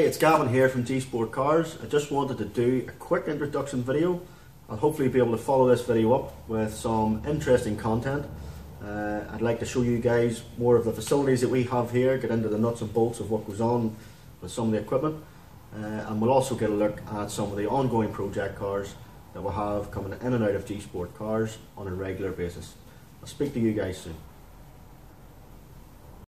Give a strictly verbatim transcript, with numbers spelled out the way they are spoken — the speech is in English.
it's Gavin here from Gsport Cars. I just wanted to do a quick introduction video. I'll hopefully be able to follow this video up with some interesting content. Uh, I'd like to show you guys more of the facilities that we have here, get into the nuts and bolts of what goes on with some of the equipment, uh, and we'll also get a look at some of the ongoing project cars that we'll have coming in and out of Gsport Cars on a regular basis. I'll speak to you guys soon.